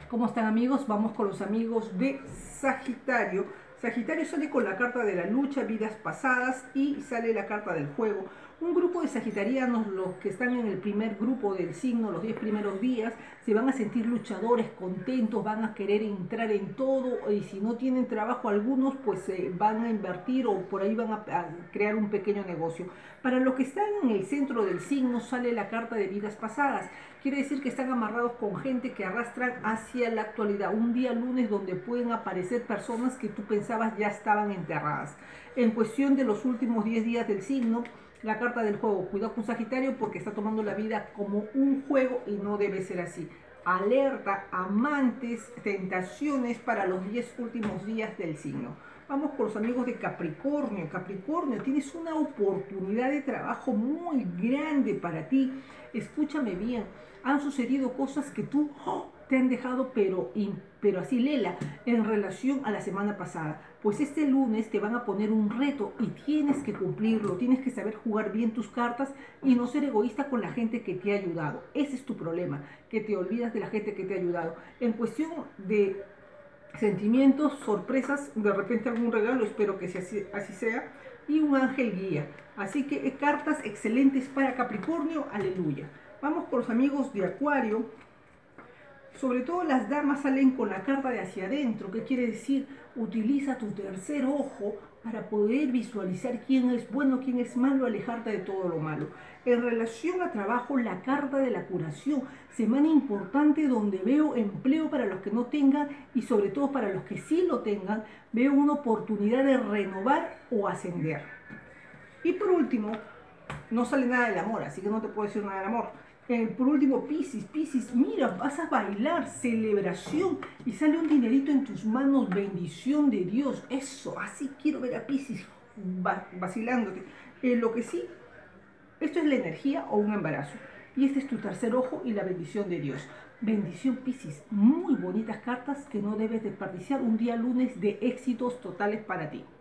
¿Cómo están, amigos? Vamos con los amigos de Sagitario. Sagitario sale con la carta de la lucha, vidas pasadas, y sale la carta del juego. Un grupo de sagitarianos, los que están en el primer grupo del signo, los 10 primeros días, se van a sentir luchadores, contentos, van a querer entrar en todo, y si no tienen trabajo algunos, pues van a invertir o por ahí van a crear un pequeño negocio. Para los que están en el centro del signo sale la carta de vidas pasadas. Quiere decir que están amarrados con gente que arrastran hacia la actualidad. Un día lunes donde pueden aparecer personas que tú pensabas ya estaban enterradas. En cuestión de los últimos 10 días del signo, la carta del juego. Cuidado con Sagitario porque está tomando la vida como un juego y no debe ser así. Alerta, amantes, tentaciones para los 10 últimos días del signo. Vamos con los amigos de Capricornio. Capricornio, tienes una oportunidad de trabajo muy grande para ti. Escúchame bien, han sucedido cosas que tú te han dejado pero así lela en relación a la semana pasada. Pues este lunes te van a poner un reto y tienes que cumplirlo, tienes que saber jugar bien tus cartas y no ser egoísta con la gente que te ha ayudado. Ese es tu problema, que te olvidas de la gente que te ha ayudado. En cuestión de sentimientos, sorpresas, de repente algún regalo, espero que así sea, y un ángel guía. Así que cartas excelentes para Capricornio, aleluya. Vamos con los amigos de Acuario. Sobre todo las damas salen con la carta de hacia adentro. ¿Qué quiere decir? Utiliza tu tercer ojo para poder visualizar quién es bueno, quién es malo, alejarte de todo lo malo. En relación a trabajo, la carta de la curación. Semana importante donde veo empleo para los que no tengan y sobre todo para los que sí lo tengan. Veo una oportunidad de renovar o ascender. Y por último, no sale nada del amor, así que no te puedo decir nada del amor. Por último, Piscis, mira, vas a bailar, celebración, y sale un dinerito en tus manos, bendición de Dios. Eso, así quiero ver a Piscis vacilándote. Lo que sí, esto es la energía o un embarazo. Y este es tu tercer ojo y la bendición de Dios. Bendición, Piscis, muy bonitas cartas que no debes desperdiciar. Un día lunes de éxitos totales para ti.